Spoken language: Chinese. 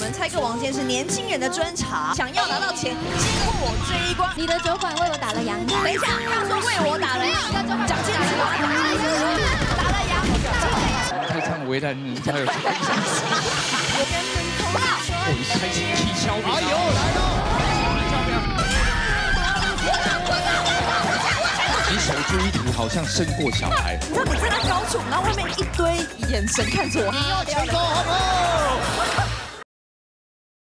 们猜歌王今天是年轻人的专场，想要拿到钱，经过我这一关。 你的酒馆为我打了烊。 等一下，他说为我打了烊，讲清楚，打了烊。 太唱为难你，才有这个意思。 我跟门口闹， 我一开心气消冰。哎呦，来了！你守株一图，好像胜过小孩。 你知道你在那高处，然后外面一堆眼神看着我。 你要成功，好不好？